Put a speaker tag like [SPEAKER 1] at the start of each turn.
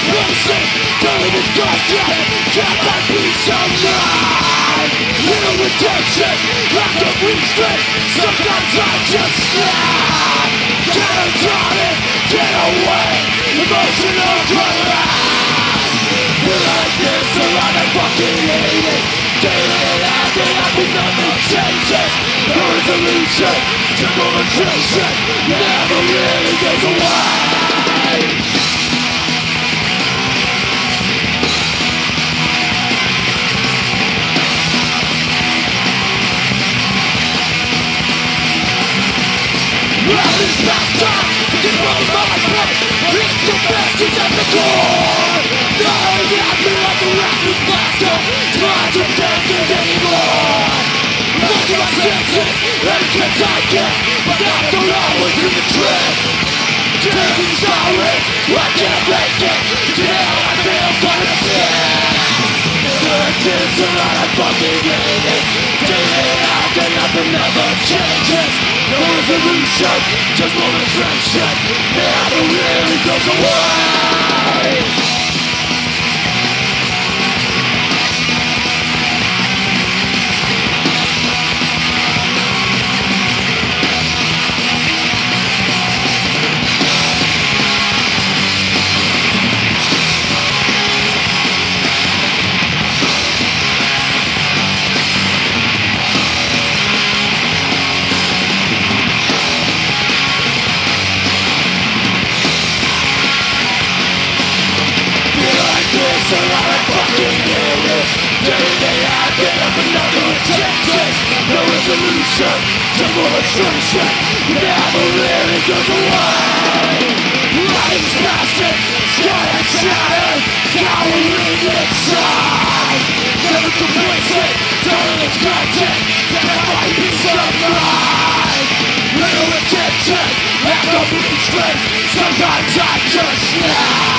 [SPEAKER 1] complacent, turning discontent, can't find peace of mind. Little redemption, lack of restraint, sometimes I just snap. Catatonic, get away, emotional collapse. Feel like this, a lot I fucking hate it. Daily and acting like we nothing changes. No resolution, simple attrition, never really goes away. Love is pastime, control my place. It's the best, it's at the core. Knowing that I feel like a rapid plaster, trying to take it anymore. Most of my senses, and can't take it, but I don't always do the trick. Dirty sorry, I can't make it. Today I feel kinda sick. This is a lot I fucking hate it. Daily out and nothing ever changes. No resolution, just more restraint. Never really goes away. So I fucking hate it. Day I get up another attention. No resolution, just more restriction. Never really goes away. Life is spastic, sky and shattered, cowering inside. Never complacent, turning its content. Can't find peace of mind. Little attention, lack of restraint. Sometimes I just snap.